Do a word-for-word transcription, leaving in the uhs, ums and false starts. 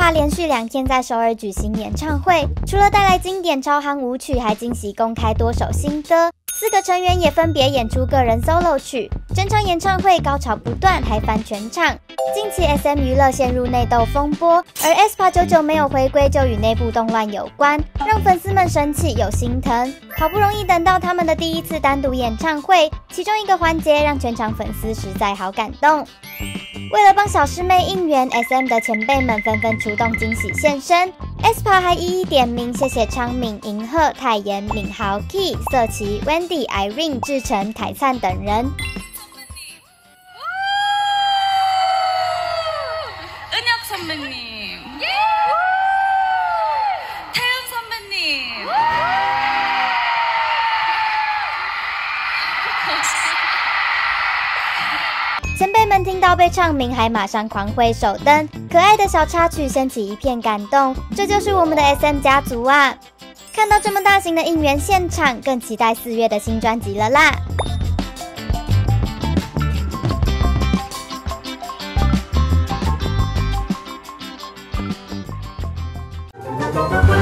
aespa 连续两天在首尔举行演唱会，除了带来经典超夯舞曲，还惊喜公开多首新歌。四个成员也分别演出个人 solo 曲，整场演唱会高潮不断，还翻全场。近期 S M 娱乐陷入内斗风波，而 aespa 久久没有回归，就与内部动乱有关，让粉丝们生气又心疼。好不容易等到他们的第一次单独演唱会，其中一个环节让全场粉丝实在好感动。为了帮小师妹应援 ，S M 的前辈们纷纷出动惊喜现身。aespa 还一一点名，谢谢昌珉、银赫、泰妍、敏豪、Key、色琪、Wendy、Irene、志成、凯灿等人。 선배님, 태연 선배님. 前辈们听到被唱名，还马上狂挥手灯，可爱的小插曲掀起一片感动。这就是我们的 S M 家族啊！看到这么大型的应援现场，更期待四月的新专辑了啦！ Thank you.